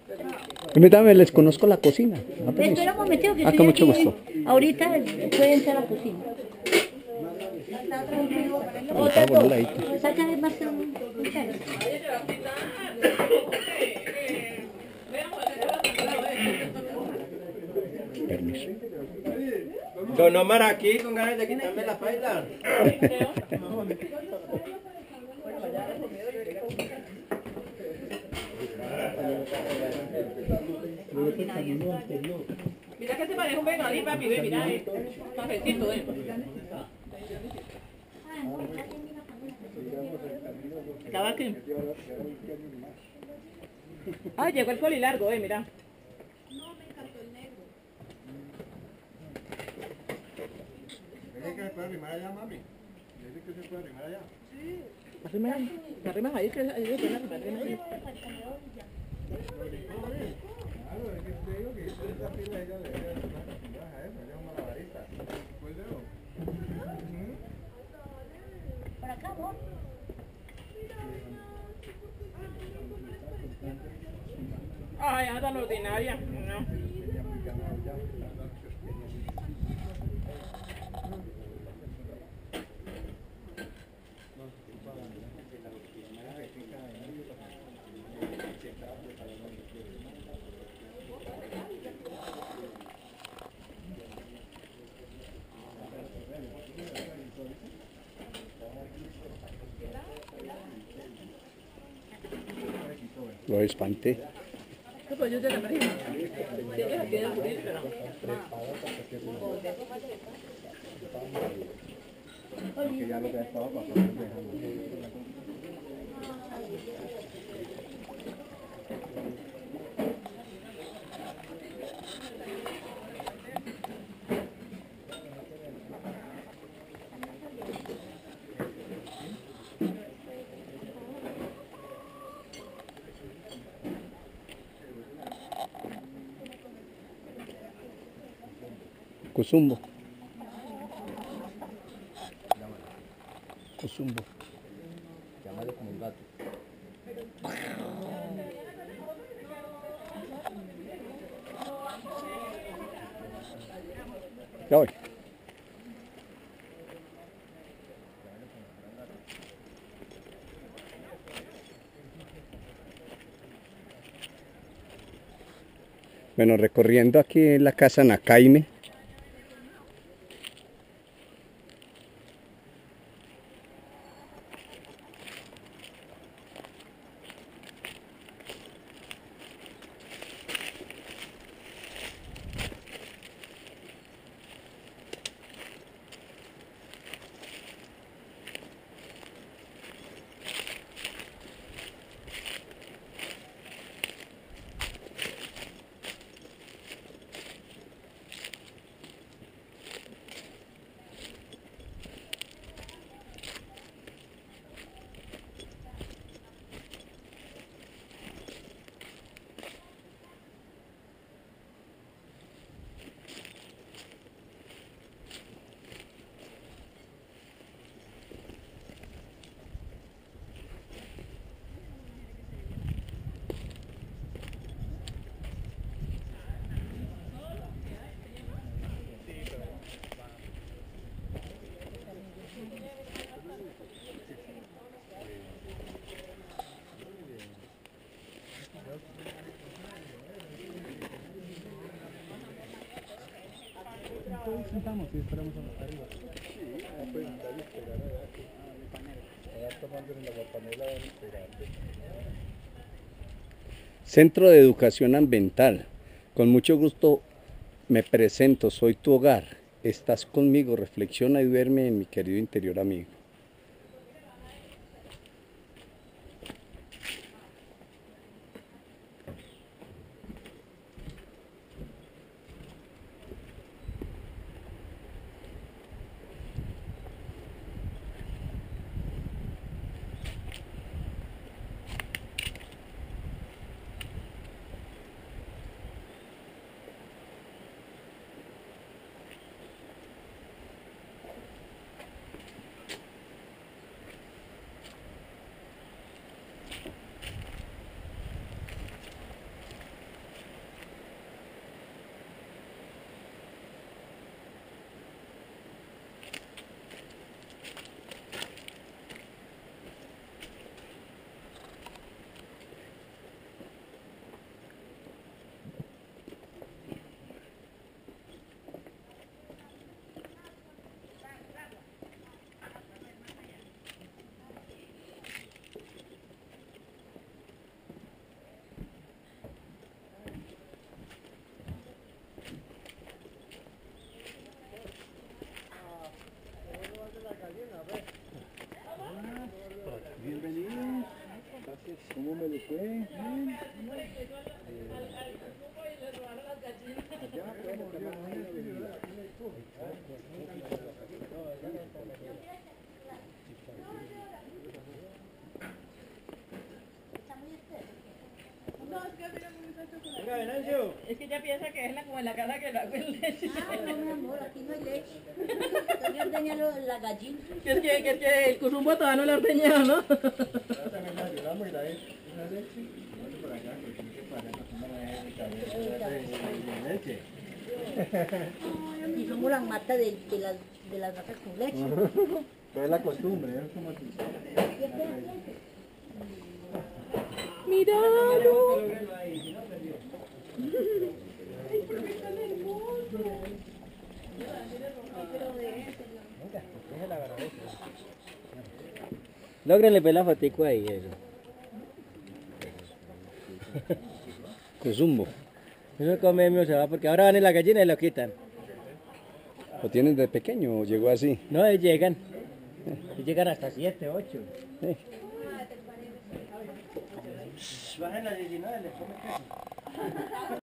Permítame, les conozco la cocina. Espera un momentito que Con mucho gusto. Ahorita pueden entrar a la cocina. Está por un ladito. Sácale más Permiso. Don Omar aquí con ganas de quitarme la falda. Mira que se parece un bengalí, papi, ve, mira, cafecito, Estaba aquí. Ah, llegó el colilargo, mira. ¿Dice que se puede arrimar allá, mami? ¿Dice que se puede arrimar allá? Te arrimas ahí, que ahí te arrimas ahí. Claro, es que te digo que esa fila ella le debe estar acostumbrada a eso, ella es un malabarista. Pues yo. por acá, ¿no? Ay, anda tan ordinaria. No. Lo espanté. Pues yo te la primo. Ella la tiene morir, pero... Porque ya lo que ha estado pasando Cosumbo. Cosumbo. Llámale como un gato. Ya voy. Bueno, recorriendo aquí la casa Nacaime. Sentamos y esperamos arriba. Sí, pues ahí esperar allá tomando en la guapanela a esperar. Centro de Educación Ambiental. Con mucho gusto me presento, soy tu hogar. Estás conmigo, reflexiona y duerme en mi querido interior amigo. Es que ella piensa que es como en la casa que la hago en leche. Ah, no, mi amor, aquí no hay leche. Yo ordeñé la gallina. Que es que el curumbo todavía no lo ha ordeñado, ¿no? También la ayudamos y la leche. Nosotros por acá, porque no se para, no leche. Y somos las matas de las vacas con leche. Pero es la costumbre, es como tú. Lógrenle ver la fotico ahí, eso. Cosumbo. Eso come mío se va porque ahora van en la gallina y lo quitan. ¿Lo tienes de pequeño o llegó así? No, ellos llegan. Ellos llegan hasta 7, 8. Sí. Bajen las 19, les come queso.